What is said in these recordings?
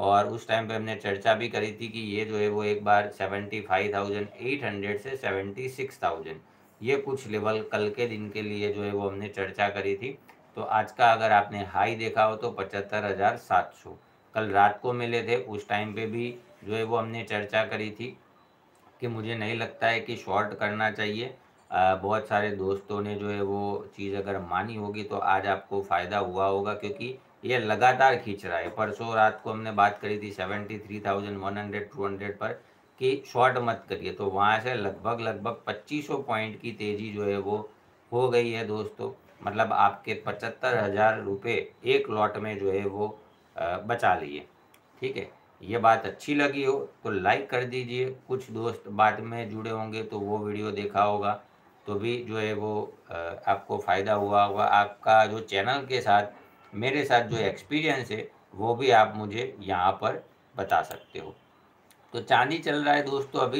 और उस टाइम पे हमने चर्चा भी करी थी कि ये जो है वो एक बार 75,800 से 76,000 ये कुछ लेवल कल के दिन के लिए जो है वो हमने चर्चा करी थी। तो आज का अगर आपने हाई देखा हो तो 75,700 कल रात को मिले थे, उस टाइम पे भी जो है वो हमने चर्चा करी थी कि मुझे नहीं लगता है कि शॉर्ट करना चाहिए। बहुत सारे दोस्तों ने जो है वो चीज़ अगर मानी होगी तो आज आपको फ़ायदा हुआ होगा, क्योंकि ये लगातार खींच रहा है। परसों रात को हमने बात करी थी 73,100 200 पर कि शॉर्ट मत करिए, तो वहाँ से लगभग 2500 पॉइंट की तेज़ी जो है वो हो गई है दोस्तों। मतलब आपके 75,000 रुपये एक लॉट में जो है वो बचा लिए। ठीक है, ये बात अच्छी लगी हो तो लाइक कर दीजिए। कुछ दोस्त बाद में जुड़े होंगे तो वो वीडियो देखा होगा तो भी जो है वो आपको फ़ायदा हुआ होगा। आपका जो चैनल के साथ मेरे साथ जो एक्सपीरियंस है वो भी आप मुझे यहाँ पर बता सकते हो। तो चांदी चल रहा है दोस्तों अभी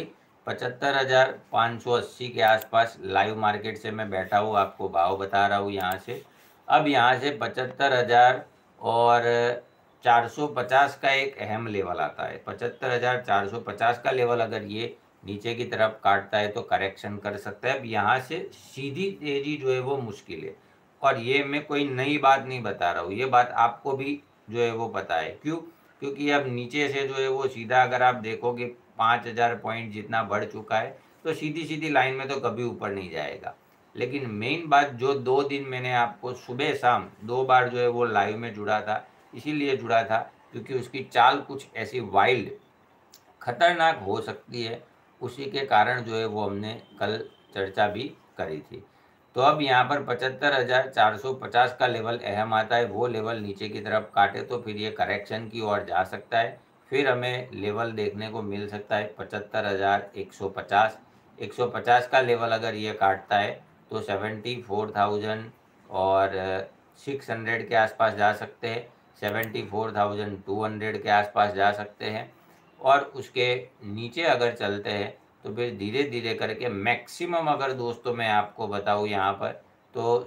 75,580 के आसपास। लाइव मार्केट से मैं बैठा हूँ, आपको भाव बता रहा हूँ यहाँ से। अब यहाँ से 75,000 और 450 का एक अहम लेवल आता है। 75,450 का लेवल अगर ये नीचे की तरफ काटता है तो करेक्शन कर सकता है। अब यहाँ से सीधी तेजी जो है वो मुश्किल है, और ये मैं कोई नई बात नहीं बता रहा हूँ, ये बात आपको भी जो है वो पता है। क्यों? क्योंकि अब नीचे से जो है वो सीधा अगर आप देखोगे 5,000 पॉइंट जितना बढ़ चुका है, तो सीधी सीधी लाइन में तो कभी ऊपर नहीं जाएगा। लेकिन मेन बात जो 2 दिन मैंने आपको सुबह शाम 2 बार जो है वो लाइव में जुड़ा था, इसीलिए जुड़ा था क्योंकि उसकी चाल कुछ ऐसी वाइल्ड खतरनाक हो सकती है, उसी के कारण जो है वो हमने कल चर्चा भी करी थी। तो अब यहाँ पर 75,450 का लेवल अहम आता है, वो लेवल नीचे की तरफ काटे तो फिर ये करेक्शन की ओर जा सकता है। फिर हमें लेवल देखने को मिल सकता है 75,150। 150 का लेवल अगर ये काटता है तो 74,000 और 600 के आसपास जा सकते हैं, 74,200 के आसपास जा सकते हैं। और उसके नीचे अगर चलते हैं तो फिर धीरे धीरे करके मैक्सिमम अगर दोस्तों मैं आपको बताऊँ यहाँ पर तो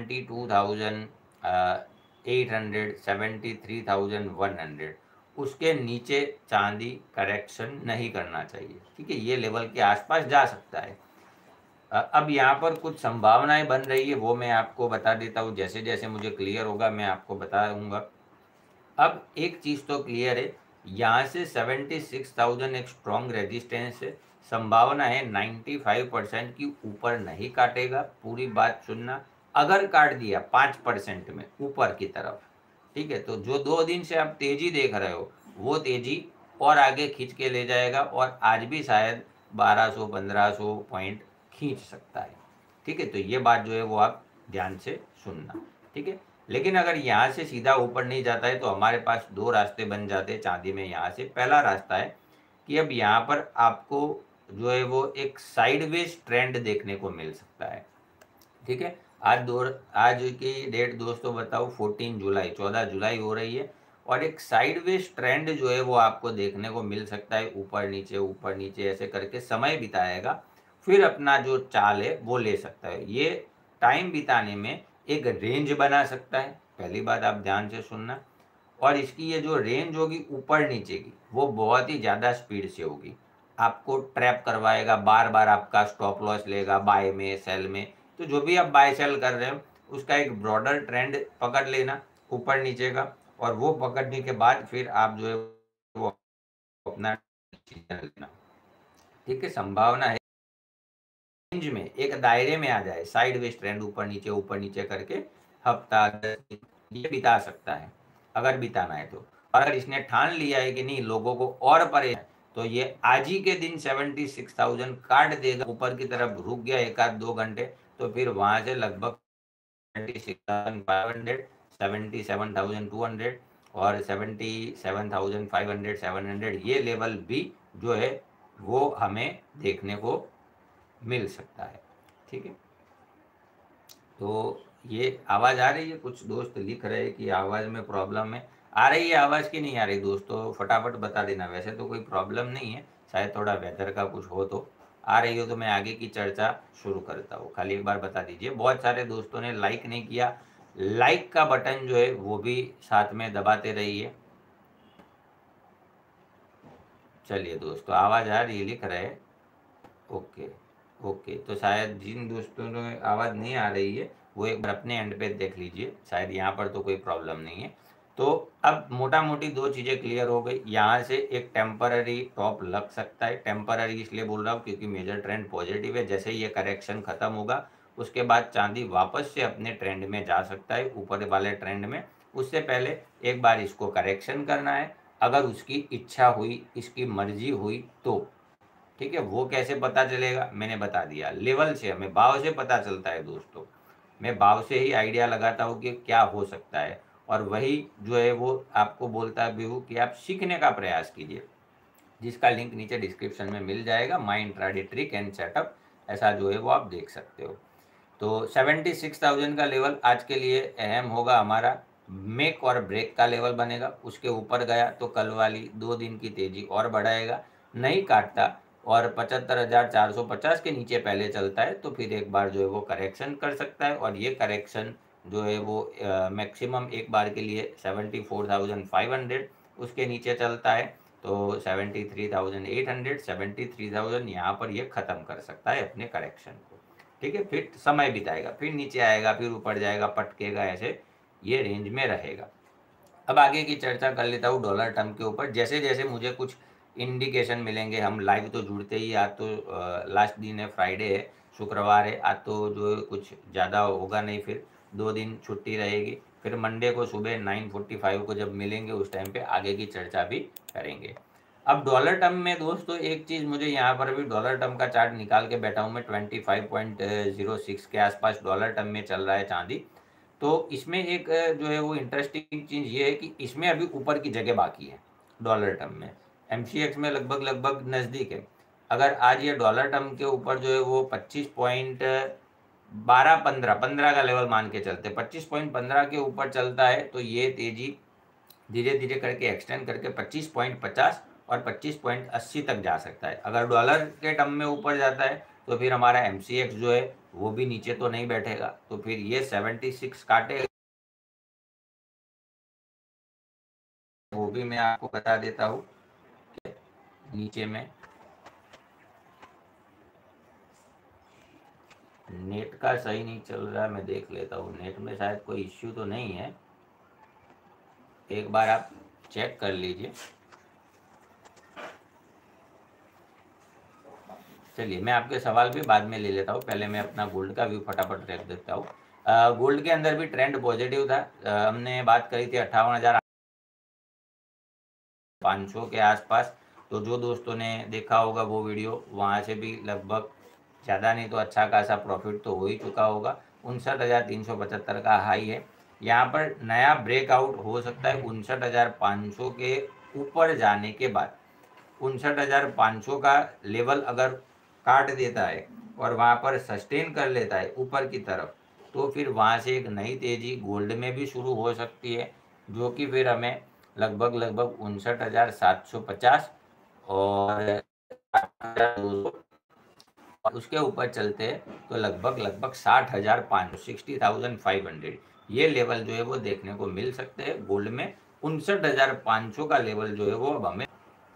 72,800 73,100 उसके नीचे चांदी करेक्शन नहीं करना चाहिए। ठीक है, ये लेवल के आसपास जा सकता है। अब यहाँ पर कुछ संभावनाएं बन रही है, वो मैं आपको बता देता हूँ। जैसे जैसे मुझे क्लियर होगा मैं आपको बताऊंगा। अब एक चीज़ तो क्लियर है, यहाँ से 76,000 एक स्ट्रॉन्ग रेजिस्टेंस है। संभावना है 95% की ऊपर नहीं काटेगा। पूरी बात सुनना, अगर काट दिया 5% में ऊपर की तरफ, ठीक है, तो जो 2 दिन से आप तेजी देख रहे हो वो तेजी और आगे खींच के ले जाएगा, और आज भी शायद 1200-1500 पॉइंट खींच सकता है। ठीक है, तो ये बात जो है वो आप ध्यान से सुनना। ठीक है, लेकिन अगर यहाँ से सीधा ऊपर नहीं जाता है तो हमारे पास 2 रास्ते बन जाते हैं चांदी में। यहाँ से पहला रास्ता है कि अब यहाँ पर आपको जो है वो एक साइडवेज ट्रेंड देखने को मिल सकता है। ठीक है, आज की डेट दोस्तों बताओ 14 जुलाई 14 जुलाई हो रही है, और एक साइडवेज ट्रेंड जो है वो आपको देखने को मिल सकता है। ऊपर नीचे ऐसे करके समय बिताएगा, फिर अपना जो चाल है वो ले सकता है। ये टाइम बिताने में एक रेंज बना सकता है, पहली बात आप ध्यान से सुनना। और इसकी ये जो रेंज होगी ऊपर नीचे की, वो बहुत ही ज़्यादा स्पीड से होगी, आपको ट्रैप करवाएगा, बार बार आपका स्टॉप लॉस लेगा बाय में सेल में। तो जो भी आप बाय सेल कर रहे हो उसका एक ब्रॉडर ट्रेंड पकड़ लेना ऊपर नीचे का, और वो पकड़ने के बाद फिर आप जो है वो अपना डिसीजन लेना। ठीक है, संभावना है रेंज में एक दायरे में आ जाए, साइड वेज ट्रेंड ऊपर नीचे करके हफ्ता 10 दिन ये बिता सकता है, अगर बिताना है तो। और अगर इसने ठान लिया है कि नहीं लोगों को और परेशान है, तो ये आज ही के दिन 76,000 काट देगा, ऊपर की तरफ रुक गया 1-2 घंटे, तो फिर वहां से लगभग 76,500 77,200 और 77,500 700 ये लेवल भी जो है वो हमें देखने को मिल सकता है। ठीक है, तो ये आवाज़ आ रही है? कुछ दोस्त लिख रहे हैं कि आवाज़ में प्रॉब्लम है। आ रही है आवाज़ की नहीं आ रही दोस्तों? फटाफट बता देना। वैसे तो कोई प्रॉब्लम नहीं है, शायद थोड़ा वेदर का कुछ हो तो। आ रही हो तो मैं आगे की चर्चा शुरू करता हूँ, खाली एक बार बता दीजिए। बहुत सारे दोस्तों ने लाइक नहीं किया, लाइक का बटन जो है वो भी साथ में दबाते रहिए। चलिए दोस्तों, आवाज़ आ रही लिख रहे हैं। ओके ओके, तो शायद जिन दोस्तों ने आवाज़ नहीं आ रही है वो एक बार अपने एंड पे देख लीजिए, शायद यहाँ पर तो कोई प्रॉब्लम नहीं है। तो अब मोटा मोटी दो चीज़ें क्लियर हो गई। यहाँ से एक टेम्पररी टॉप लग सकता है, टेम्पररी इसलिए बोल रहा हूँ क्योंकि मेजर ट्रेंड पॉजिटिव है। जैसे ये करेक्शन खत्म होगा उसके बाद चांदी वापस से अपने ट्रेंड में जा सकता है, ऊपर वाले ट्रेंड में। उससे पहले एक बार इसको करेक्शन करना है, अगर उसकी इच्छा हुई, इसकी मर्जी हुई तो। ठीक है, वो कैसे पता चलेगा मैंने बता दिया, लेवल से, हमें भाव से पता चलता है दोस्तों। मैं भाव से ही आइडिया लगाता हूँ कि क्या हो सकता है, और वही जो है वो आपको बोलता भी हूँ कि आप सीखने का प्रयास कीजिए, जिसका लिंक नीचे डिस्क्रिप्शन में मिल जाएगा। My intraday trick and setup, ऐसा जो है वो आप देख सकते हो। तो 76,000 का लेवल आज के लिए अहम होगा हमारा, मेक और ब्रेक का लेवल बनेगा। उसके ऊपर गया तो कल वाली 2 दिन की तेजी और बढ़ाएगा, नहीं काटता और 75,450 के नीचे पहले चलता है तो फिर एक बार जो है वो करेक्शन कर सकता है। और ये करेक्शन जो है वो मैक्सिमम एक बार के लिए 74,500, उसके नीचे चलता है तो 73,800, 73,000 यहाँ पर ये ख़त्म कर सकता है अपने करेक्शन को। ठीक है, फिर समय बिताएगा, फिर नीचे आएगा, फिर ऊपर जाएगा, पटकेगा, ऐसे ये रेंज में रहेगा। अब आगे की चर्चा कर लेता हूँ डॉलर टर्म के ऊपर। जैसे जैसे मुझे कुछ इंडिकेशन मिलेंगे, हम लाइव तो जुड़ते ही, आज तो लास्ट दिन है, फ्राइडे है, शुक्रवार है, आज तो जो कुछ ज़्यादा होगा नहीं, फिर 2 दिन छुट्टी रहेगी। फिर मंडे को सुबह 9:45 को जब मिलेंगे उस टाइम पे आगे की चर्चा भी करेंगे। अब डॉलर टर्म में दोस्तों एक चीज़, मुझे यहाँ पर भी डॉलर टर्म का चार्ट निकाल के बैठा हूँ मैं, 25.06 के आसपास डॉलर टर्म में चल रहा है चांदी। तो इसमें एक जो है वो इंटरेस्टिंग चीज़ ये है कि इसमें अभी ऊपर की जगह बाकी है डॉलर टर्म में, एमसीएक्स में लगभग लगभग नज़दीक है। अगर आज ये डॉलर टर्म के ऊपर जो है वो 25.12-15 का लेवल मान के चलते, 25.15 के ऊपर चलता है तो ये तेजी धीरे धीरे करके एक्सटेंड करके 25.50 और 25.80 तक जा सकता है। अगर डॉलर के टर्म में ऊपर जाता है तो फिर हमारा एमसीएक्स जो है वो भी नीचे तो नहीं बैठेगा, तो फिर ये 76 काटेगा। वो भी मैं आपको बता देता हूँ नीचे में। नेट का सही नहीं चल रहा है, मैं देख लेता हूँ, नेट में शायद कोई इश्यू तो नहीं है, एक बार आप चेक कर लीजिए। चलिए, मैं आपके सवाल भी बाद में ले लेता हूँ, पहले मैं अपना गोल्ड का व्यू फटाफट रख देता हूँ। गोल्ड के अंदर भी ट्रेंड पॉजिटिव था। हमने बात करी थी 58,500 के आसपास। तो जो दोस्तों ने देखा होगा वो वीडियो, वहाँ से भी लगभग ज़्यादा नहीं तो अच्छा खासा प्रॉफिट तो हो ही चुका होगा। 59,375 का हाई है। यहाँ पर नया ब्रेकआउट हो सकता है 59,500 के ऊपर जाने के बाद। 59,500 का लेवल अगर काट देता है और वहाँ पर सस्टेन कर लेता है ऊपर की तरफ, तो फिर वहाँ से एक नई तेज़ी गोल्ड में भी शुरू हो सकती है, जो कि फिर हमें लगभग लगभग 59,750 और 60,200 और उसके ऊपर चलते हैं तो लगभग लगभग 60,500, 60,500 ये लेवल जो है वो देखने को मिल सकते हैं गोल्ड में। 59,500 का लेवल जो है वो अब हमें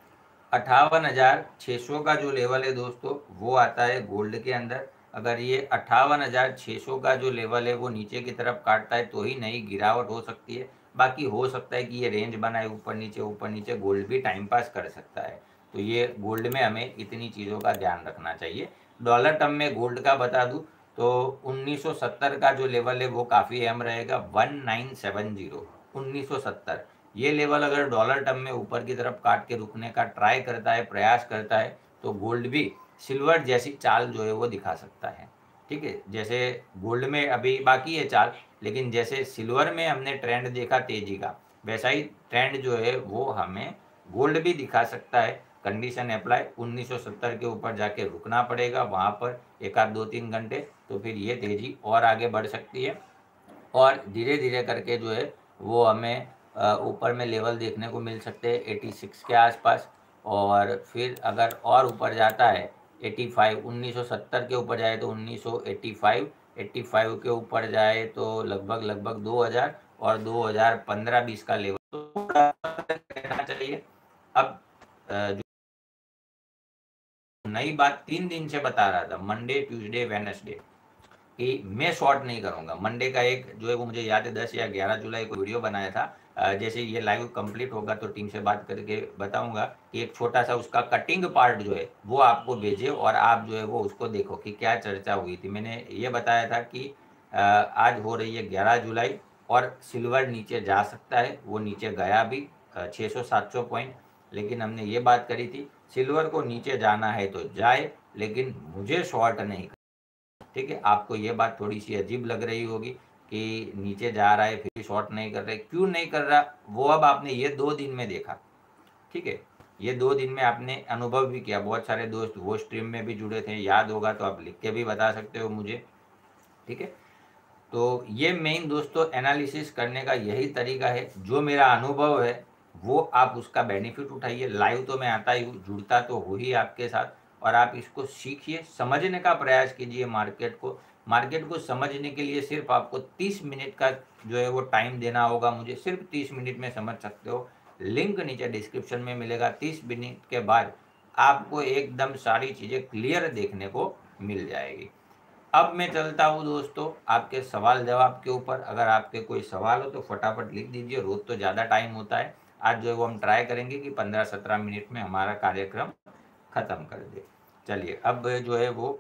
58,600 का जो लेवल है दोस्तों वो आता है गोल्ड के अंदर। अगर ये 58,600 का जो लेवल है वो नीचे की तरफ काटता है तो ही नई गिरावट हो सकती है। बाकी हो सकता है कि ये रेंज बनाए ऊपर नीचे, गोल्ड भी टाइम पास कर सकता है। तो ये गोल्ड में हमें इतनी चीज़ों का ध्यान रखना चाहिए। डॉलर टर्म में गोल्ड का बता दूँ तो 1970 का जो लेवल है वो काफ़ी अहम रहेगा, 1970, 1970 ये लेवल अगर डॉलर टर्म में ऊपर की तरफ काट के रुकने का ट्राई करता है, प्रयास करता है, तो गोल्ड भी सिल्वर जैसी चाल जो है वो दिखा सकता है। ठीक है, जैसे गोल्ड में अभी बाकी है चाल, लेकिन जैसे सिल्वर में हमने ट्रेंड देखा तेजी का, वैसा ही ट्रेंड जो है वो हमें गोल्ड भी दिखा सकता है। कंडीशन अप्लाई, 1970 के ऊपर जाके रुकना पड़ेगा, वहाँ पर एक आध 2-3 घंटे, तो फिर ये तेजी और आगे बढ़ सकती है और धीरे धीरे करके जो है वो हमें ऊपर में लेवल देखने को मिल सकते हैं 86 के आसपास। और फिर अगर और ऊपर जाता है 85, 1970 के ऊपर जाए तो 1985, 85 के ऊपर जाए तो लगभग लगभग 2000 और 2015-20 का लेवल तो रहना चाहिए। अब जो नई बात 3 दिन से बता रहा था, मंडे ट्यूसडे वेडनेसडे, कि मैं शॉर्ट नहीं करूंगा। मंडे का एक जो है वो मुझे याद है 10 या 11 जुलाई को वीडियो बनाया था। जैसे ये लाइव कंप्लीट होगा तो टीम से बात करके बताऊंगा कि एक छोटा सा उसका कटिंग पार्ट जो है वो आपको भेजे और आप जो है वो उसको देखो कि क्या चर्चा हुई थी। मैंने ये बताया था कि आज हो रही है 11 जुलाई और सिल्वर नीचे जा सकता है, वो नीचे गया भी 600-700 पॉइंट, लेकिन हमने ये बात करी थी सिल्वर को नीचे जाना है तो जाए, लेकिन मुझे शॉर्ट नहीं। ठीक है, आपको ये बात थोड़ी सी अजीब लग रही होगी कि नीचे जा रहा है फिर भी शॉर्ट नहीं कर रहे, क्यों नहीं कर रहा वो अब आपने ये 2 दिन में देखा। ठीक है, ये 2 दिन में आपने अनुभव भी किया। बहुत सारे दोस्त वो स्ट्रीम में भी जुड़े थे, याद होगा तो आप लिख के भी बता सकते हो मुझे। ठीक है, तो ये मेन दोस्तों एनालिसिस करने का यही तरीका है। जो मेरा अनुभव है वो आप उसका बेनिफिट उठाइए। लाइव तो मैं आता ही हूँ, जुड़ता तो हो ही आपके साथ, और आप इसको सीखिए, समझने का प्रयास कीजिए मार्केट को। मार्केट को समझने के लिए सिर्फ आपको 30 मिनट का जो है वो टाइम देना होगा मुझे, सिर्फ 30 मिनट में समझ सकते हो। लिंक नीचे डिस्क्रिप्शन में मिलेगा। 30 मिनट के बाद आपको एकदम सारी चीज़ें क्लियर देखने को मिल जाएगी। अब मैं चलता हूँ दोस्तों आपके सवाल जवाब के ऊपर। अगर आपके कोई सवाल हो तो फटाफट लिख दीजिए, रोज तो ज़्यादा टाइम होता है। आज जो है वो हम ट्राई करेंगे कि 15-17 मिनट में हमारा कार्यक्रम ख़त्म कर दे। चलिए अब जो है वो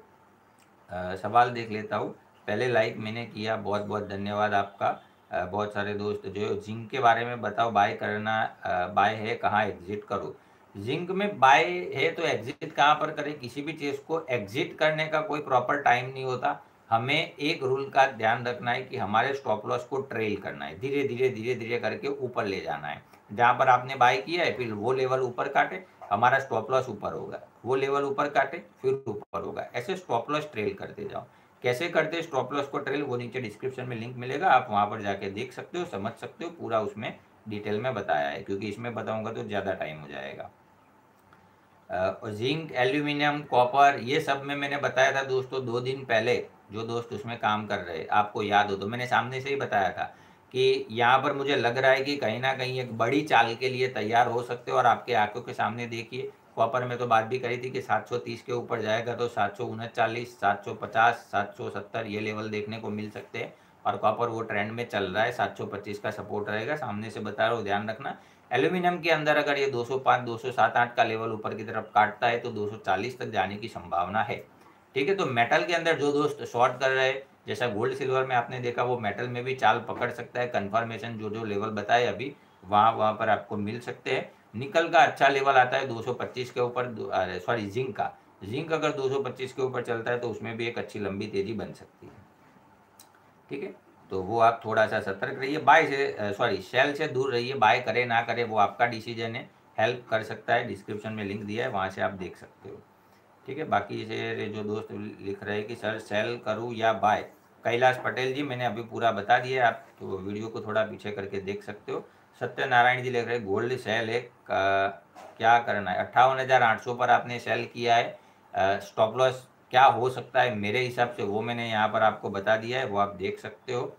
सवाल देख लेता हूँ। पहले लाइक मैंने किया, बहुत बहुत धन्यवाद आपका। बहुत सारे दोस्त जो है जिंक के बारे में बताओ, बाय करना बाय है कहाँ एग्जिट करो। जिंक में बाय है तो एग्जिट कहाँ पर करें? किसी भी चीज़ को एग्जिट करने का कोई प्रॉपर टाइम नहीं होता। हमें एक रूल का ध्यान रखना है कि हमारे स्टॉप लॉस को ट्रेल करना है, धीरे धीरे धीरे धीरे करके ऊपर ले जाना है। जहाँ पर आपने बाय किया है फिर वो लेवल ऊपर काटे, हमारा स्टॉप लॉस ऊपर होगा, वो लेवल ऊपर काटे फिर ऊपर होगा, ऐसे स्टॉप लॉस ट्रेल करते जाओ। कैसे करते स्टॉप लॉस को ट्रेल, वो नीचे डिस्क्रिप्शन में लिंक मिलेगा, आप वहाँ पर जाके देख सकते हो, समझ सकते हो, पूरा उसमें डिटेल में बताया है, क्योंकि इसमें बताऊंगा तो ज़्यादा टाइम हो जाएगा। जिंक, एल्यूमिनियम, कॉपर, ये सब में मैंने बताया था दोस्तों 2 दिन पहले। जो दोस्त उसमें काम कर रहे, आपको याद हो तो मैंने सामने से ही बताया था कि यहाँ पर मुझे लग रहा है कि कहीं ना कहीं एक बड़ी चाल के लिए तैयार हो सकते हो। और आपके आंखों के सामने देखिए, कॉपर में तो बात भी करी थी कि 730 के ऊपर जाएगा तो 739, 750, 770 ये लेवल देखने को मिल सकते हैं। और कॉपर वो ट्रेंड में चल रहा है, 725 का सपोर्ट रहेगा, सामने से बता रहा हूँ, ध्यान रखना। एल्यूमिनियम के अंदर अगर ये 205, 207-8 का लेवल ऊपर की तरफ काटता है तो 240 तक जाने की संभावना है। ठीक है, तो मेटल के अंदर जो दोस्त शॉर्ट कर रहे हैं, जैसा गोल्ड सिल्वर में आपने देखा, वो मेटल में भी चाल पकड़ सकता है। कंफर्मेशन जो जो लेवल बताए अभी वहाँ पर आपको मिल सकते हैं। निकल का अच्छा लेवल आता है 225 के ऊपर, सॉरी जिंक का, जिंक अगर 225 के ऊपर चलता है तो उसमें भी एक अच्छी लंबी तेजी बन सकती है। ठीक है, तो वो आप थोड़ा सा सतर्क रहिए। बाय से सॉरी सेल से दूर रहिए, बाय करे ना करे वो आपका डिसीजन है। हेल्प कर सकता है, डिस्क्रिप्शन में लिंक दिया है, वहाँ से आप देख सकते हो। ठीक है, बाकी से जो दोस्त लिख रहे हैं कि सर सेल करूँ या बाय, कैलाश पटेल जी मैंने अभी पूरा बता दिया है, आप तो वीडियो को थोड़ा पीछे करके देख सकते हो। सत्यनारायण जी लिख रहे हैं गोल्ड सेल है, क्या करना है? 58,800 पर आपने सेल किया है, स्टॉप लॉस क्या हो सकता है मेरे हिसाब से वो मैंने यहाँ पर आपको बता दिया है, वो आप देख सकते हो।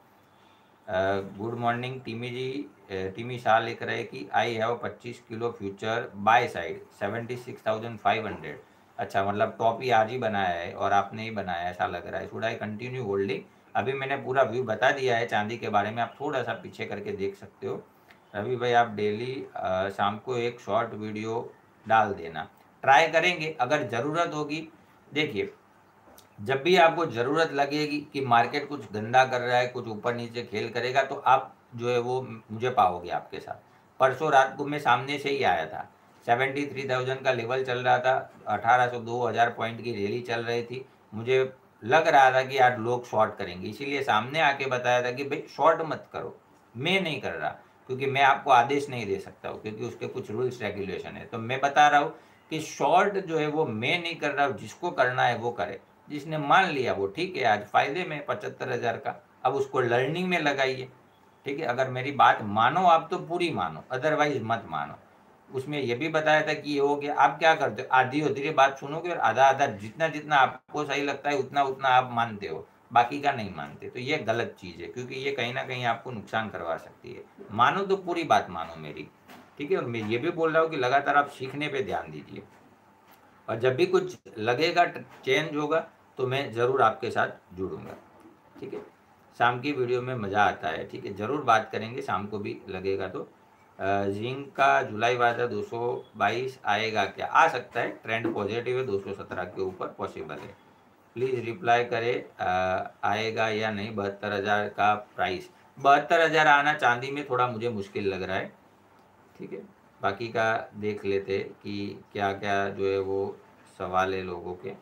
गुड मॉर्निंग टीमी जी, टीमी शाह लिख रहे हैं कि I have 25 kilo future buy side 76,500। अच्छा, मतलब टॉप ही आज ही बनाया है और आपने ही बनाया ऐसा लग रहा है। Should I continue holding? अभी मैंने पूरा व्यू बता दिया है चांदी के बारे में, आप थोड़ा सा पीछे करके देख सकते हो। रवि भाई आप डेली शाम को एक शॉर्ट वीडियो डाल देना, ट्राई करेंगे अगर ज़रूरत होगी। देखिए, जब भी आपको ज़रूरत लगेगी कि मार्केट कुछ गंदा कर रहा है, कुछ ऊपर नीचे खेल करेगा, तो आप जो है वो मुझे पाओगे आपके साथ। परसों रात को मैं सामने से ही आया था, 73,000 का लेवल चल रहा था, 1800 2000 पॉइंट की रैली चल रही थी। मुझे लग रहा था कि आज लोग शॉर्ट करेंगे, इसीलिए सामने आके बताया था कि भाई शॉर्ट मत करो। मैं नहीं कर रहा, क्योंकि मैं आपको आदेश नहीं दे सकता हूँ, क्योंकि उसके कुछ रूल्स रेगुलेशन है। तो मैं बता रहा हूँ कि शॉर्ट जो है वो मैं नहीं कर रहा हूँ, जिसको करना है वो करे। जिसने मान लिया वो ठीक है, आज फायदे में 75,000 का, अब उसको लर्निंग में लगाइए। ठीक है, अगर मेरी बात मानो आप तो पूरी मानो, अदरवाइज मत मानो। उसमें यह भी बताया था कि ये हो गया, आप क्या करते हो, आधी होती है बात सुनोगे और आधा आधा जितना जितना आपको सही लगता है उतना उतना आप मानते हो, बाकी का नहीं मानते। तो ये गलत चीज़ है, क्योंकि ये कहीं ना कहीं आपको नुकसान करवा सकती है। मानो तो पूरी बात मानो मेरी। ठीक है, और मैं ये भी बोल रहा हूँ कि लगातार आप सीखने पर ध्यान दीजिए। और जब भी कुछ लगेगा चेंज होगा तो मैं ज़रूर आपके साथ जुड़ूंगा, ठीक है। शाम की वीडियो में मज़ा आता है, ठीक है, ज़रूर बात करेंगे, शाम को भी लगेगा तो। जिंक का जुलाई वादा 222 आएगा क्या? आ सकता है, ट्रेंड पॉजिटिव है, 217 के ऊपर पॉसिबल है। प्लीज़ रिप्लाई करें, आएगा या नहीं 72,000 का प्राइस। 72,000 आना चांदी में थोड़ा मुझे मुश्किल लग रहा है, ठीक है। बाकी का देख लेते कि क्या क्या जो है वो सवाल है लोगों के।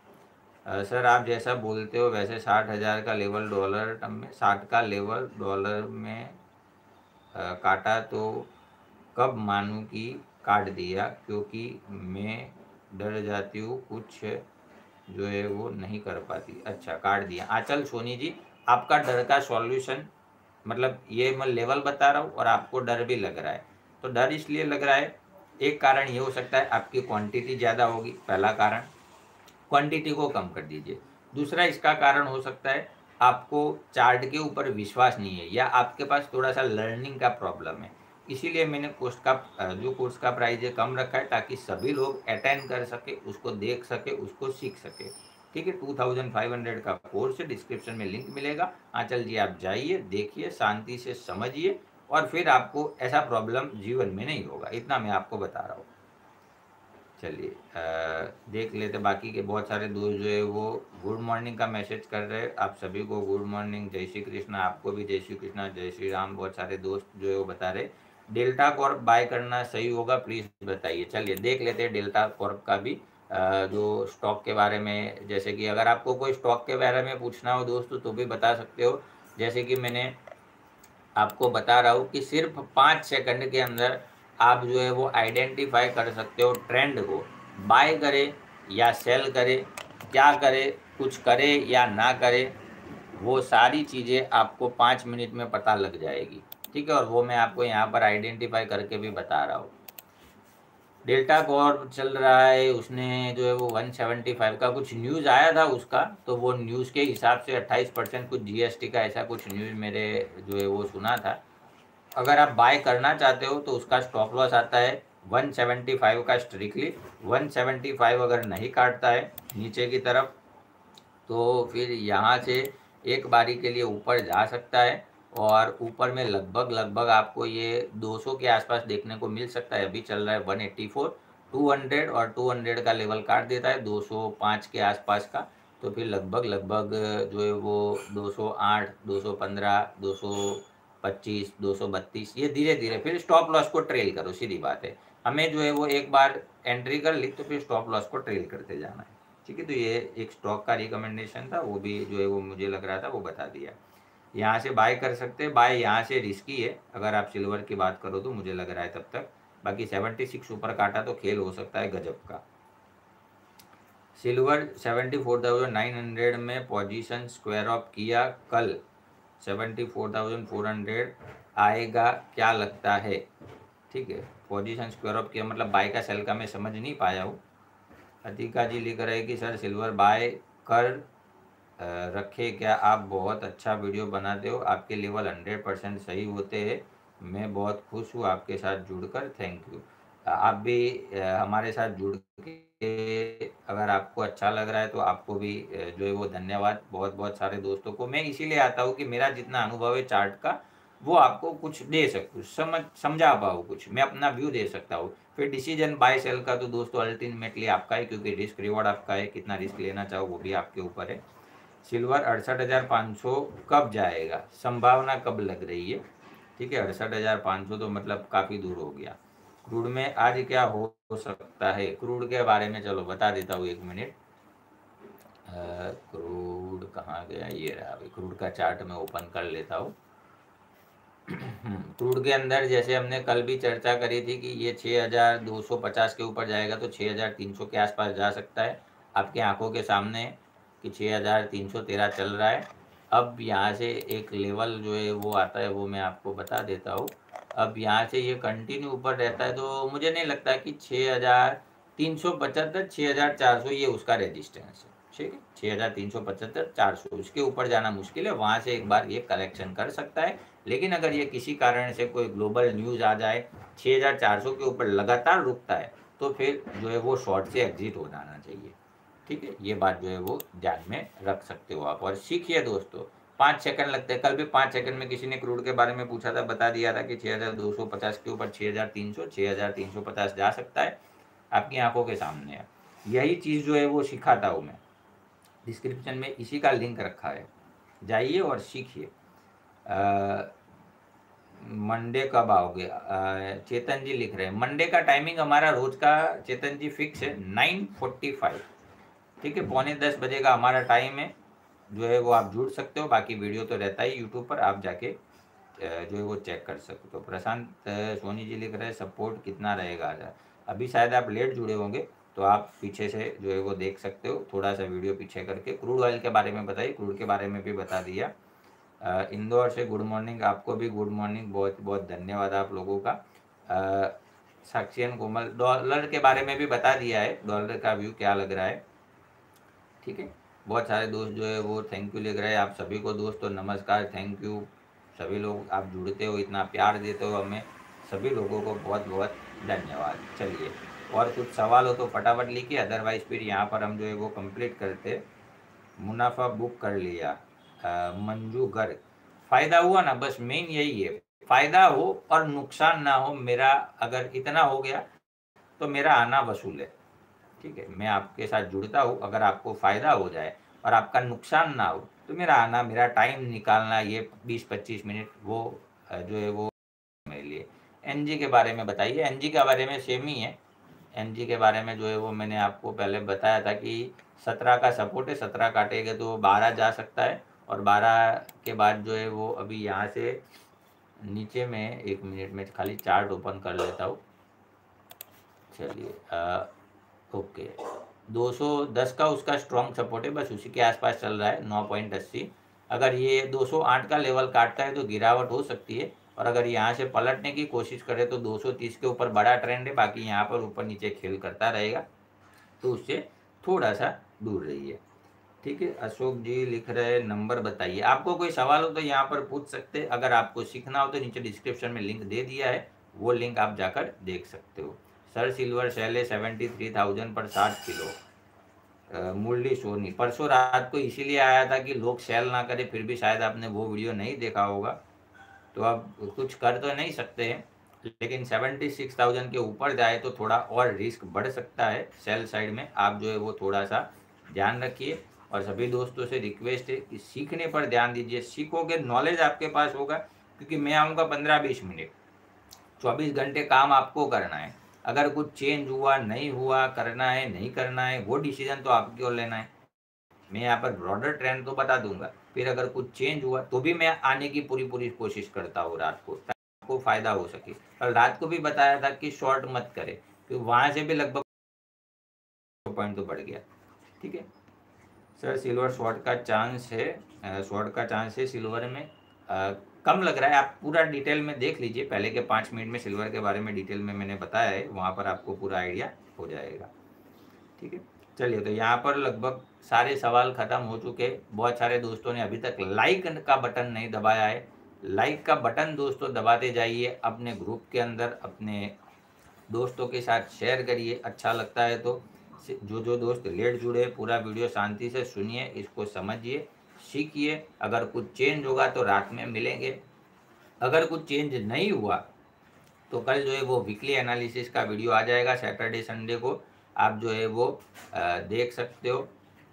सर आप जैसा बोलते हो वैसे 60,000 का लेवल डॉलर टर्म में, 60 का लेवल डॉलर में काटा तो कब मानूं कि काट दिया, क्योंकि मैं डर जाती हूँ कुछ जो है वो नहीं कर पाती। अच्छा, काट दिया। आंचल सोनी जी, आपका डर का सॉल्यूशन, मतलब ये मैं लेवल बता रहा हूँ और आपको डर भी लग रहा है। तो डर इसलिए लग रहा है, एक कारण ये हो सकता है आपकी क्वांटिटी ज़्यादा होगी, पहला कारण, क्वांटिटी को कम कर दीजिए। दूसरा इसका कारण हो सकता है आपको चार्ट के ऊपर विश्वास नहीं है, या आपके पास थोड़ा सा लर्निंग का प्रॉब्लम है। इसीलिए मैंने कोर्स का प्राइस है कम रखा है, ताकि सभी लोग अटेंड कर सके, उसको देख सके, उसको सीख सके, ठीक है। 2500 का कोर्स है, डिस्क्रिप्शन में लिंक मिलेगा। आंचल जी आप जाइए, देखिए, शांति से समझिए, और फिर आपको ऐसा प्रॉब्लम जीवन में नहीं होगा, इतना मैं आपको बता रहा हूँ। चलिए देख लेते, बाकी के बहुत सारे दोस्त जो है वो गुड मॉर्निंग का मैसेज कर रहे हैं। आप सभी को गुड मॉर्निंग, जय श्री कृष्ण, आपको भी जय श्री कृष्ण, जय श्री राम। बहुत सारे दोस्त जो है वो बता रहे डेल्टा कॉर्प बाय करना सही होगा, प्लीज़ बताइए। चलिए देख लेते हैं डेल्टा कॉर्प का भी जो स्टॉक के बारे में। जैसे कि अगर आपको कोई स्टॉक के बारे में पूछना हो दोस्तों तो भी बता सकते हो। जैसे कि मैंने आपको बता रहा हूँ कि सिर्फ 5 सेकंड के अंदर आप जो है वो आइडेंटिफाई कर सकते हो ट्रेंड को, बाय करे या सेल करे, क्या करे, कुछ करे या ना करे, वो सारी चीज़ें आपको 5 मिनट में पता लग जाएगी, ठीक है। और वो मैं आपको यहाँ पर आइडेंटिफाई करके भी बता रहा हूँ। डेल्टा कॉर्प चल रहा है, उसने जो है वो 175 का कुछ न्यूज़ आया था उसका, तो वो न्यूज़ के हिसाब से 28% कुछ जीएसटी का ऐसा कुछ न्यूज़ मेरे जो है वो सुना था। अगर आप बाय करना चाहते हो तो उसका स्टॉप लॉस आता है 175 का स्ट्रिक्टली। 175 अगर नहीं काटता है नीचे की तरफ तो फिर यहाँ से एक बारी के लिए ऊपर जा सकता है, और ऊपर में लगभग आपको ये 200 के आसपास देखने को मिल सकता है। अभी चल रहा है 184, 200 और 200 का लेवल काट देता है 205 के आसपास का, तो फिर लगभग जो है वो 208, 215, 225, 232, ये धीरे धीरे फिर स्टॉप लॉस को ट्रेल करो, सीधी बात है। हमें जो है वो एक बार एंट्री कर ली तो फिर स्टॉप लॉस को ट्रेल करते जाना है, ठीक है। तो ये एक स्टॉक का रिकमेंडेशन था, वो भी जो है वो मुझे लग रहा था वो बता दिया। यहाँ से बाय कर सकते हैं, बाय यहाँ से रिस्की है अगर आप सिल्वर की बात करो तो, मुझे लग रहा है तब तक। बाकी 76 ऊपर काटा तो खेल हो सकता है गजब का। सिल्वर 74,900 में पोजीशन स्क्वायर ऑफ किया, कल 74,400 आएगा क्या लगता है, ठीक है। पोजीशन स्क्वायर ऑफ किया मतलब बाय का सेल का मैं समझ नहीं पाया हूँ। अतिका जी लिख रहे हैं कि सर सिल्वर बाय कर रखे क्या, आप बहुत अच्छा वीडियो बनाते हो, आपके लेवल 100% सही होते हैं, मैं बहुत खुश हूँ आपके साथ जुड़कर, थैंक यू। आप भी हमारे साथ जुड़ के अगर आपको अच्छा लग रहा है तो आपको भी जो है वो धन्यवाद। बहुत बहुत सारे दोस्तों को मैं इसीलिए आता हूँ कि मेरा जितना अनुभव है चार्ट का वो आपको कुछ दे सकूँ, समझा पाऊँ, कुछ मैं अपना व्यू दे सकता हूँ। फिर डिसीजन बाय सेल का तो दोस्तों अल्टीमेटली आपका है, क्योंकि रिस्क रिवॉर्ड आपका है, कितना रिस्क लेना चाहो वो भी आपके ऊपर है। सिल्वर 68,500 कब जाएगा, संभावना कब लग रही है, ठीक है। 68,500 तो मतलब काफ़ी दूर हो गया। क्रूड में आज क्या हो सकता है, क्रूड के बारे में चलो बता देता हूँ, 1 मिनट। क्रूड कहाँ गया, ये रहा। अभी क्रूड का चार्ट मैं ओपन कर लेता हूँ। क्रूड के अंदर जैसे हमने कल भी चर्चा करी थी कि ये 6,250 के ऊपर जाएगा तो 6,300 के आसपास जा सकता है। आपकी आंखों के सामने कि 6,313 चल रहा है। अब यहाँ से एक लेवल जो है वो आता है, वो मैं आपको बता देता हूँ। अब यहाँ से ये कंटिन्यू ऊपर रहता है तो मुझे नहीं लगता कि 6,375, 6,400 ये उसका रेजिस्टेंस है, ठीक है। 6,375, 400 उसके ऊपर जाना मुश्किल है, वहाँ से एक बार ये कलेक्शन कर सकता है। लेकिन अगर ये किसी कारण से कोई ग्लोबल न्यूज़ आ जाए 6,400 के ऊपर लगातार रुकता है तो फिर जो है वो शॉर्ट से एग्जिट हो जाना चाहिए। ठीक है, ये बात जो है वो ध्यान में रख सकते हो आप। और सीखिए दोस्तों, 5 सेकंड लगते हैं। कल भी 5 सेकंड में किसी ने क्रूड के बारे में पूछा था, बता दिया था कि 6250 के ऊपर 6300 6350 जा सकता है, आपकी आंखों के सामने है। यही चीज़ जो है वो सिखाता हूँ मैं। डिस्क्रिप्शन में इसी का लिंक रखा है, जाइए और सीखिए। मंडे कब आओगे? चेतन जी लिख रहे हैं मंडे का टाइमिंग हमारा रोज का, चेतन जी, फिक्स है 9:45। ठीक है, 9:45 का हमारा टाइम है, जो है वो आप जुड़ सकते हो। बाकी वीडियो तो रहता ही यूट्यूब पर, आप जाके जो है वो चेक कर सकते हो। प्रशांत सोनी जी लिख रहे हैं सपोर्ट कितना रहेगा आज? अभी शायद आप लेट जुड़े होंगे, तो आप पीछे से जो है वो देख सकते हो, थोड़ा सा वीडियो पीछे करके। क्रूड ऑयल के बारे में बताइए, क्रूड के बारे में भी बता दिया। इंदौर से गुड मॉर्निंग, आपको भी गुड मॉर्निंग, बहुत बहुत धन्यवाद आप लोगों का। साक्षियन कोमल, डॉलर के बारे में भी बता दिया है, डॉलर का व्यू क्या लग रहा है। ठीक है, बहुत सारे दोस्त जो है वो थैंक यू लिख रहे हैं। आप सभी को दोस्तों नमस्कार, थैंक यू। सभी लोग आप जुड़ते हो, इतना प्यार देते हो हमें, सभी लोगों को बहुत बहुत धन्यवाद। चलिए, और कुछ सवाल हो तो फटाफट लिखिए, अदरवाइज फिर यहाँ पर हम जो है वो कंप्लीट करते। मुनाफा बुक कर लिया, मंजू गर्ग, फ़ायदा हुआ ना, बस मेन यही है, फ़ायदा हो और नुकसान ना हो। मेरा अगर इतना हो गया तो मेरा आना वसूल है। ठीक है, मैं आपके साथ जुड़ता हूँ, अगर आपको फ़ायदा हो जाए और आपका नुकसान ना हो तो मेरा आना, मेरा टाइम निकालना, ये 20-25 मिनट वो जो है वो मेरे लिए। एनजी के बारे में बताइए। एनजी के बारे में सेम ही है। एनजी के बारे में जो है वो मैंने आपको पहले बताया था कि 17 का सपोर्ट है, 17 काटेगा तो 12 जा सकता है, और 12 के बाद जो है वो अभी यहाँ से नीचे में, 1 मिनट में खाली चार्ट ओपन कर लेता हूँ। चलिए, ओके, 210 का उसका स्ट्रॉन्ग सपोर्ट है, बस उसी के आसपास चल रहा है, 9.80। अगर ये 208 का लेवल काटता है तो गिरावट हो सकती है, और अगर यहाँ से पलटने की कोशिश करे तो 230 के ऊपर बड़ा ट्रेंड है, बाकी यहाँ पर ऊपर नीचे खेल करता रहेगा, तो उससे थोड़ा सा दूर रहिए। ठीक है, अशोक जी लिख रहे हैं नंबर बताइए। आपको कोई सवाल हो तो यहाँ पर पूछ सकते हैं, अगर आपको सीखना हो तो नीचे डिस्क्रिप्शन में लिंक दे दिया है, वो लिंक आप जाकर देख सकते हो। सर सिल्वर सेल है 73,000 पर 60 किलो। मुरली सोनी, परसों रात को इसीलिए आया था कि लोग सेल ना करें, फिर भी शायद आपने वो वीडियो नहीं देखा होगा, तो अब कुछ कर तो नहीं सकते हैं, लेकिन 76,000 के ऊपर जाए तो थोड़ा और रिस्क बढ़ सकता है सेल साइड में। आप जो है वो थोड़ा सा ध्यान रखिए, और सभी दोस्तों से रिक्वेस्ट है कि सीखने पर ध्यान दीजिए। सीखोगे, नॉलेज आपके पास होगा, क्योंकि मैं आऊँगा 15-20 मिनट, 24 घंटे काम आपको करना है। अगर कुछ चेंज हुआ, नहीं हुआ, करना है नहीं करना है, वो डिसीजन तो आपकी ओर लेना है। मैं यहाँ पर ब्रॉडर ट्रेंड तो बता दूंगा, फिर अगर कुछ चेंज हुआ तो भी मैं आने की पूरी पूरी कोशिश करता हूँ रात को, ताकि आपको फ़ायदा हो सके। कल रात को भी बताया था कि शॉर्ट मत करें, क्योंकि वहाँ से भी लगभग पॉइंट तो बढ़ गया। ठीक है सर, सिल्वर शॉर्ट का चांस है, शॉर्ट का चांस है सिल्वर में, कम लग रहा है। आप पूरा डिटेल में देख लीजिए, पहले के 5 मिनट में सिल्वर के बारे में डिटेल में मैंने बताया है, वहाँ पर आपको पूरा आइडिया हो जाएगा। ठीक है, चलिए, तो यहाँ पर लगभग सारे सवाल ख़त्म हो चुके। बहुत सारे दोस्तों ने अभी तक लाइक का बटन नहीं दबाया है, लाइक का बटन दोस्तों दबाते जाइए, अपने ग्रुप के अंदर अपने दोस्तों के साथ शेयर करिए। अच्छा लगता है तो जो दोस्त लेट जुड़े, पूरा वीडियो शांति से सुनिए, इसको समझिए, सीखिए। अगर कुछ चेंज होगा तो रात में मिलेंगे, अगर कुछ चेंज नहीं हुआ तो कल जो है वो वीकली एनालिसिस का वीडियो आ जाएगा, सैटरडे संडे को आप जो है वो देख सकते हो।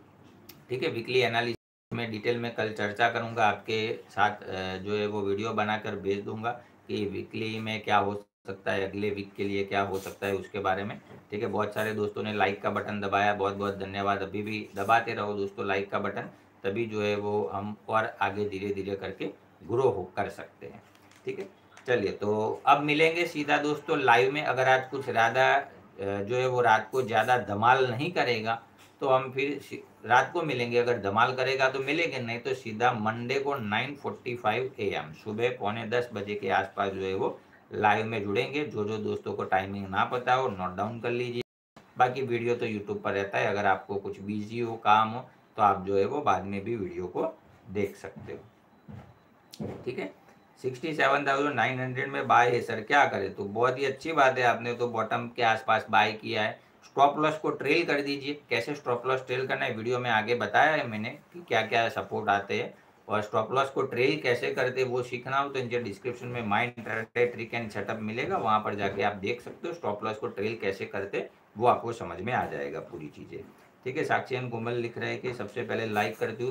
ठीक है, वीकली एनालिसिस में डिटेल में कल चर्चा करूंगा आपके साथ, जो है वो वीडियो बनाकर भेज दूंगा कि वीकली में क्या हो सकता है, अगले वीक के लिए क्या हो सकता है उसके बारे में। ठीक है, बहुत सारे दोस्तों ने लाइक का बटन दबाया, बहुत बहुत धन्यवाद। अभी भी दबाते रहो दोस्तों लाइक का बटन, तभी जो है वो हम और आगे धीरे धीरे करके ग्रो हो कर सकते हैं। ठीक है, चलिए, तो अब मिलेंगे सीधा दोस्तों लाइव में। अगर आज कुछ ज़्यादा जो है वो रात को ज़्यादा धमाल नहीं करेगा तो हम फिर रात को मिलेंगे, अगर धमाल करेगा तो मिलेंगे, नहीं तो सीधा मंडे को 9:45 AM सुबह 9:45 के आसपास जो है वो लाइव में जुड़ेंगे। जो दोस्तों को टाइमिंग ना पता हो नोट डाउन कर लीजिए, बाकी वीडियो तो यूट्यूब पर रहता है, अगर आपको कुछ बिजी हो, काम हो, तो आप जो है वो बाद में भी वीडियो को देख सकते हो। ठीक है, 67,900 में बाय है सर, क्या करें? तो बहुत ही अच्छी बात है, आपने तो बॉटम के आसपास बाय किया है। स्टॉप लॉस को ट्रेल कर दीजिए। कैसे स्टॉप लॉस ट्रेल करना है वीडियो में आगे बताया है मैंने कि क्या क्या सपोर्ट आते हैं, और स्टॉप लॉस को ट्रेल कैसे करते हैं वो सीखना हो तो नीचे डिस्क्रिप्शन में my intraday trick and setup मिलेगा, वहाँ पर जाके आप देख सकते हो स्टॉप लॉस को ट्रेल कैसे करते, वो आपको समझ में आ जाएगा पूरी चीज़ें। ठीक है, साक्षी कोमल लिख रहे हैं कि सबसे पहले लाइक करती हूँ